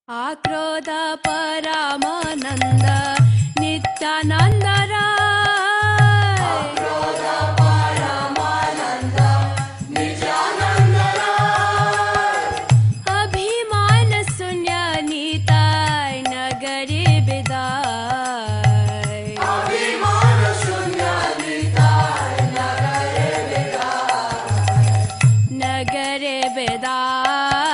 आक्रोध परमानंद नित्यानंद राय। आक्रोध परमानंद नित्यानंद राय। अभिमान शून्य निताय नगरे विदाय। अभिमान शून्य निताय नगरे विदाय। नगरे विदाय।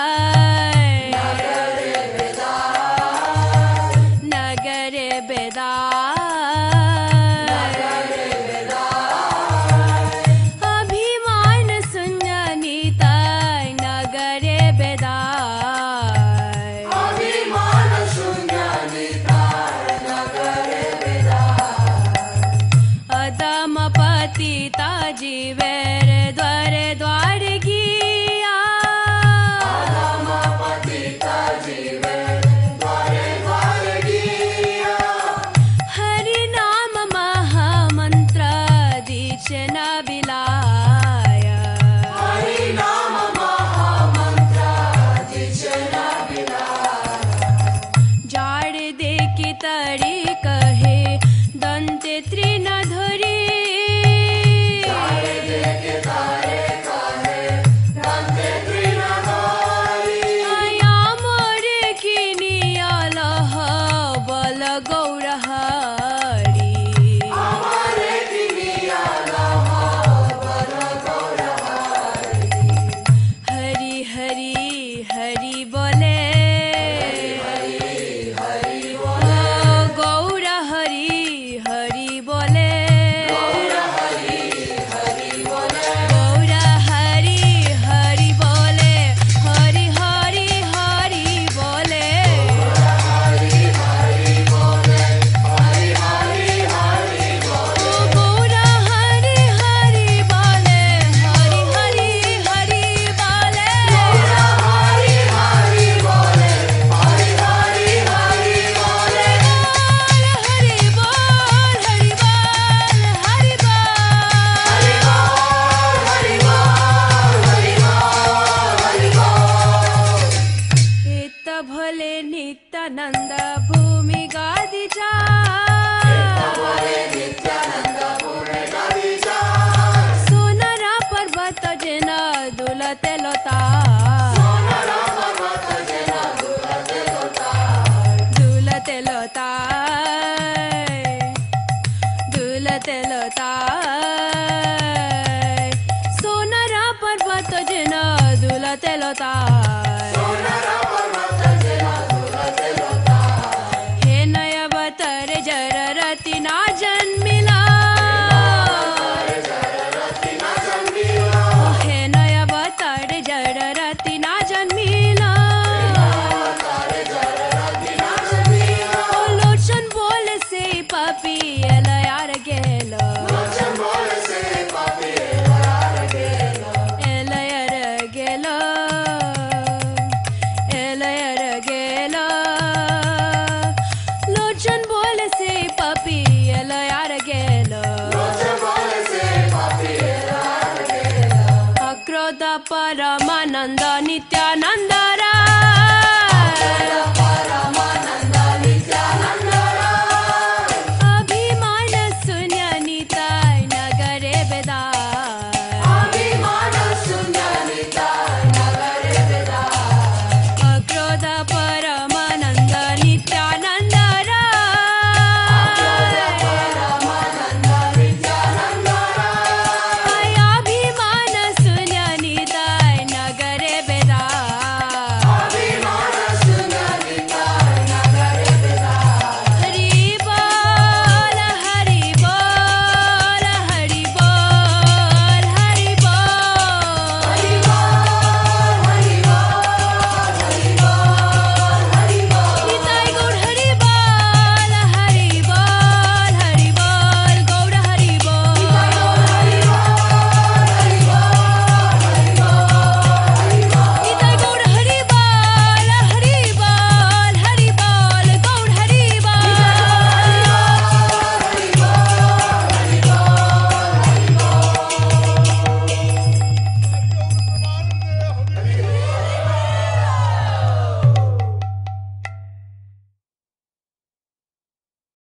अभिमान शून्य निताय नगरे विदाय। अभिमान शून्य निताय नगरे विदाय। अधम पतिता जीवेर द्वारे द्वार गिया। अधम पतिता जीवेर द्वारे द्वार गिया। हरि नाम महामंत्र दीक्षण बिलाया। हरि नाम महामंत्र दीक्षण बिलाया। जाड़ दे की तड़ी कहे दंते त्रिन धरी। जाड़ दे की तड़ी कहे दंते त्रिन धरी। आया मोर की नियालह बल गौरहरी। अमर की नियालह बल गौरहरी। हरि हरि हरि बोले। हरि हरि बोले। गौर हरि हरि बोले। गौर हरि हरि बोले। गौर हरि हरि बोले। हरि हरि हरि बोले। हरि हरि बोले। हरि हरि हरि बोले। गौर हरि हरि बोले। हरि हरि हरि बोले। गौर हरि हरि बोले। हरि हरि हरि बोले। हरि बोल हरि बोल हरि बोल। इत भले नित्यानंद भूमि गादीचा। सोनारा पर्वत जेन दुलते लोता। दुलते लोता। दुलते लोता। सोनारा पर्वत जेन दुलते लोता। हे नयवतर जररति ना जन्मिला। हे नयवतर जररति ना जन्मिला। लोचन बोले से पापी एलयार गेलो। एलयर गेलो। एलयर गेलो। लोचन बोले से पापी एलयार गेलो। अक्रोध परमानंद नित्यानंद